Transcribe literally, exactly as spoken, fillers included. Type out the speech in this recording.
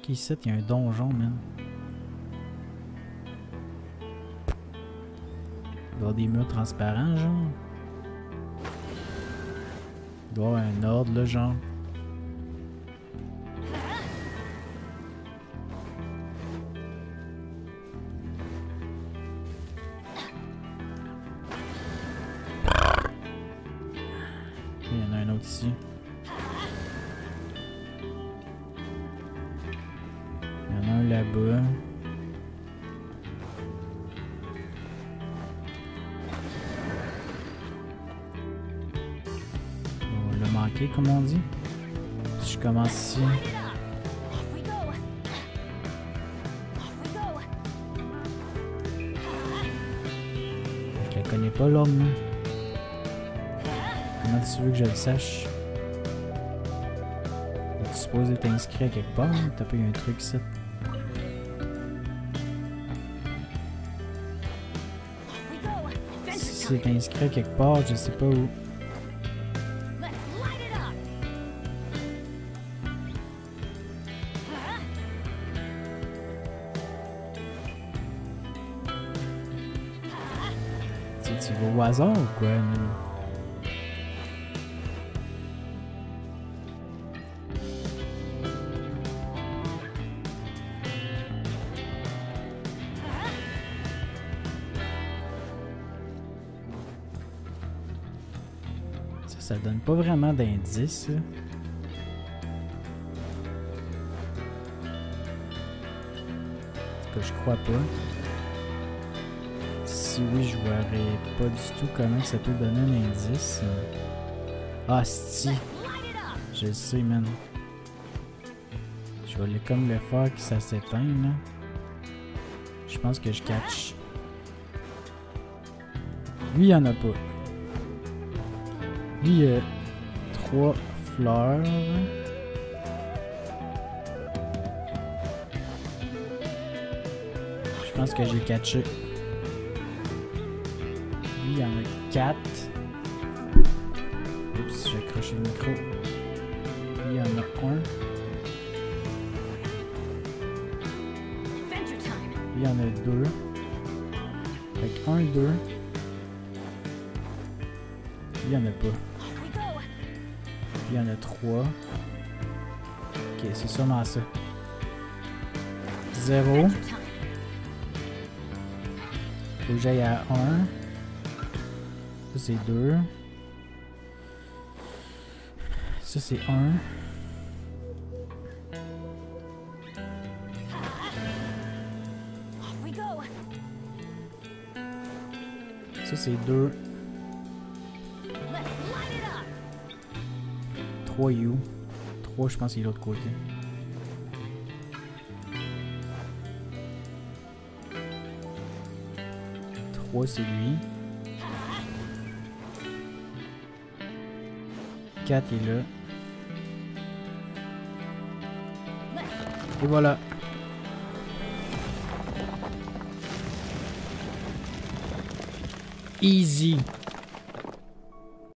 ici, il y a un donjon, man. Il doit y avoir des murs transparents, genre. Il doit y avoir un ordre, là, genre. Il y en a un autre ici. Il y en a un là-bas. On l'a manqué, comme on dit. Si je commence ici. Je la connais pas, l'homme. Comment tu veux que je le sache? Tu supposes être inscrit à quelque part? T'as pas eu un truc ici? Si c'est inscrit à quelque part, je sais pas où. Tu, tu vas au hasard ou quoi? Mais... Ça donne pas vraiment d'indices. En tout cas, je crois pas. Si oui, je verrais pas du tout comment ça peut donner un indice. Ah, si. Je le sais, man. Je vais aller comme le faire que ça s'éteigne, là. Je pense que je catch. Lui, il y en a pas. Lui, il y a trois fleurs. Je pense que j'ai catché. Lui, il y en a quatre. Oups, j'ai accroché le micro. Lui, il y en a un. Lui, il y en a deux. Fait que un, deux. Lui, il y en a pas. Il y en a trois. Ok, c'est sûrement ça. Zéro. Faut que j'aille à un. Ça, c'est deux. Ça, c'est un. Ça, c'est deux. trois U. trois, je pense, il est de l'autre côté. trois, c'est lui. quatre est là. Et voilà. Easy.